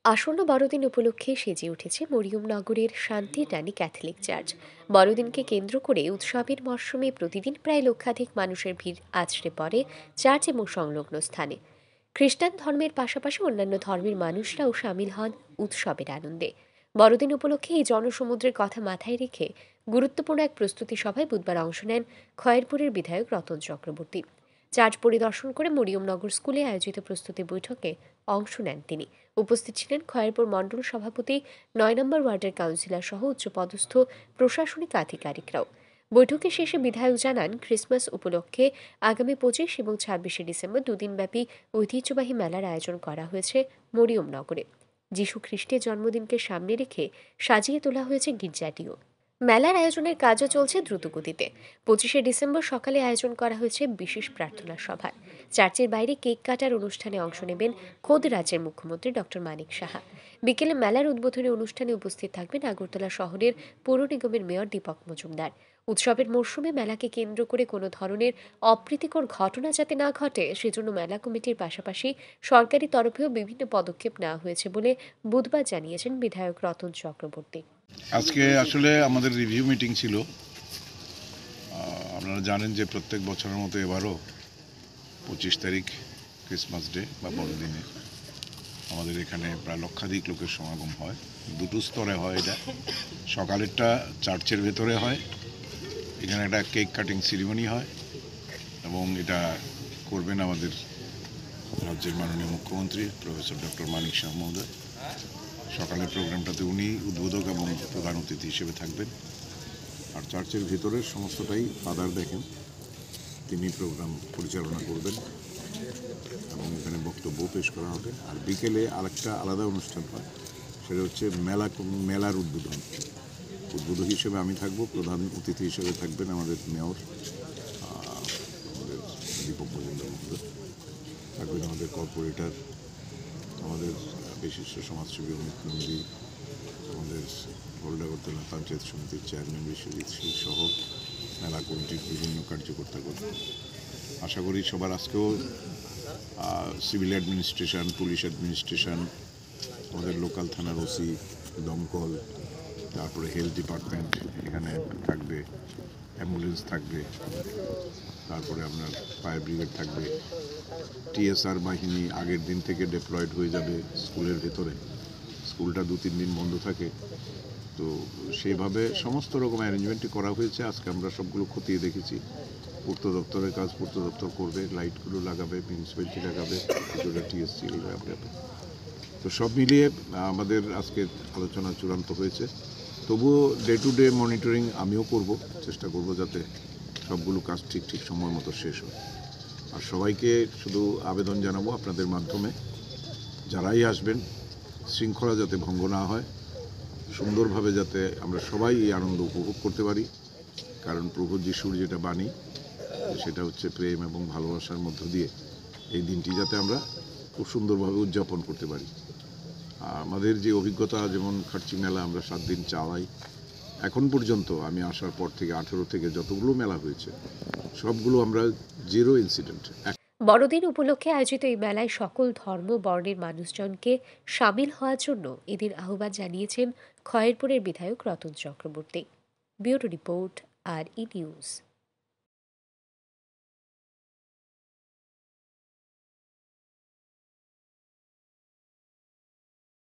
আসন্ন বড়দিন উপলক্ষে সেজে উঠেছে মরিয়মনগরের শান্তির রানী ক্যাথলিক চার্চ। বড়দিনকে কেন্দ্র করে উৎসবের মরশুমে প্রতিদিন প্রায় লক্ষাধিক মানুষের ভিড় আছড়ে পড়ে চার্চ এবং সংলগ্ন স্থানে। খ্রিস্টান ধর্মের পাশাপাশি অন্যান্য ধর্মের মানুষরাও সামিল হন উৎসবের আনন্দে। বড়দিন উপলক্ষে এই জনসমুদ্রের কথা মাথায় রেখে গুরুত্বপূর্ণ এক প্রস্তুতি সভায় বুধবার অংশ নেন খয়েরপুরের বিধায়ক রতন চক্রবর্তী। চার্চ পরিদর্শন করে মরিয়মনগর স্কুলে আয়োজিত প্রস্তুতি বৈঠকে অংশ নেন তিনি। উপস্থিত ছিলেন খয়েরপুর মণ্ডল সভাপতি, ৯ নম্বর ওয়ার্ডের কাউন্সিলর সহ উচ্চপদস্থ প্রশাসনিক আধিকারিকরাও। বৈঠকে শেষে বিধায়ক জানান, ক্রিসমাস উপলক্ষে আগামী ২৫ এবং ২৬শে ডিসেম্বর দুদিনব্যাপী ঐতিহ্যবাহী মেলার আয়োজন করা হয়েছে মরিয়মনগরে। যীশু খ্রিস্টের জন্মদিনকে সামনে রেখে সাজিয়ে তোলা হয়েছে গির্জাটিও। মেলার আয়োজনের কাজও চলছে দ্রুতগতিতে। ২৫শে ডিসেম্বর সকালে আয়োজন করা হয়েছে বিশেষ প্রার্থনা সভার। চার্চের বাইরে কেক কাটার অনুষ্ঠানে অংশ নেবেন খোদ রাজ্যের মুখ্যমন্ত্রী ডক্টর মানিক সাহা। বিকেলে মেলার উদ্বোধনী অনুষ্ঠানে উপস্থিত থাকবেন আগরতলা শহরের পৌর নিগমের মেয়র দীপক মজুমদার। উৎসবের মরশুমে মেলাকে কেন্দ্র করে কোনো ধরনের অপ্রীতিকর ঘটনা যাতে না ঘটে, সেজন্য মেলা কমিটির পাশাপাশি সরকারি তরফেও বিভিন্ন পদক্ষেপ নেওয়া হয়েছে বলে বুধবার জানিয়েছেন বিধায়ক রতন চক্রবর্তী। আজকে আসলে আমাদের রিভিউ মিটিং ছিল। আপনারা জানেন যে প্রত্যেক বছরের মতো এবারও 25 তারিখ ক্রিসমাস ডে বা বড়দিনে আমাদের এখানে প্রায় লক্ষাধিক লোকের সমাগম হয়। দুটো স্তরে হয় এটা। সকালেরটা চার্চের ভেতরে হয়, এখানে একটা কেক কাটিং সেরিমনি হয় এবং এটা করবেন আমাদের রাজ্যের মাননীয় মুখ্যমন্ত্রী প্রফেসর ডক্টর মানিক সাহা মহোদয়। সকালের প্রোগ্রামটাতে উনি উদ্বোধক এবং প্রধান অতিথি হিসেবে থাকবেন। আর চার্চের ভিতরের সমস্তটাই ফাদার দেখেন, তিনি প্রোগ্রাম পরিচালনা করবেন এবং এখানে বক্তব্য পেশ করা হবে। আর বিকেলে আরেকটা আলাদা অনুষ্ঠান হয়, সেটা হচ্ছে মেলার উদ্বোধন হিসেবে আমি থাকব। প্রধান অতিথি হিসেবে থাকবেন আমাদের মেয়র, আমাদের দীপক মজুমদার মহোদয়, থাকবেন আমাদের কর্পোরেটর, আমাদের বিশিষ্ট সমাজসেবী অমিত নন্দী, আমাদের আগরতলা পঞ্চায়েত সমিতির চেয়ারম্যান বিশ্বজিৎ সিং সহ মেলা কমিটির বিভিন্ন কার্যকর্তাগণ। আশা করি সবার আজকেও সিভিল অ্যাডমিনিস্ট্রেশন, পুলিশ অ্যাডমিনিস্ট্রেশন, আমাদের লোকাল থানার ওসি, দমকল, তারপরে হেলথ ডিপার্টমেন্ট এখানে থাকবে, অ্যাম্বুলেন্স থাকবে, তারপরে আপনার ফায়ার ব্রিগেড থাকবে, টিএসআর বাহিনী আগের দিন থেকে ডেপ্লয়েড হয়ে যাবে স্কুলের ভেতরে। স্কুলটা ২-৩ দিন বন্ধ থাকে, তো সেইভাবে সমস্ত রকম অ্যারেঞ্জমেন্টই করা হয়েছে। আজকে আমরা সবগুলো খতিয়ে দেখেছি। পূর্ত দপ্তরের কাজ পূর্ত দপ্তর করবে, লাইটগুলো লাগাবে, মিউনিসিপ্যালিটি লাগাবে, টিএসসি লাগাবে। তো সব মিলিয়ে আমাদের আজকে আলোচনা চূড়ান্ত হয়েছে। তবুও ডে টু ডে মনিটরিং আমিও করব, চেষ্টা করব যাতে সবগুলো কাজ ঠিক সময় মতো শেষ হয়। আর সবাইকে শুধু আবেদন জানাবো আপনাদের মাধ্যমে, যারাই আসবেন শৃঙ্খলা যাতে ভঙ্গ না হয়, সুন্দরভাবে যাতে আমরা সবাই এই আনন্দ উপভোগ করতে পারি। কারণ প্রভু যিশুর যেটা বাণী, সেটা হচ্ছে প্রেম এবং ভালোবাসার মধ্য দিয়ে এই দিনটি যাতে আমরা খুব সুন্দরভাবে উদযাপন করতে পারি। আমাদের যে অভিজ্ঞতা, যেমন খার্চি মেলা আমরা 7 দিন চালাই, এখন পর্যন্ত আমি আসার পর থেকে 18 থেকে যতগুলো মেলা হয়েছে সবগুলো আমরা জিরো ইনসিডেন্ট। বড়দিন উপলক্ষে আয়োজিত এই মেলায় সকল ধর্ম বর্ণের মানুষজনকে সামিল হওয়ার জন্য এদিন আহ্বান জানিয়েছেন খয়েরপুরের বিধায়ক Ratan Chakraborty. Bureau report, R E news.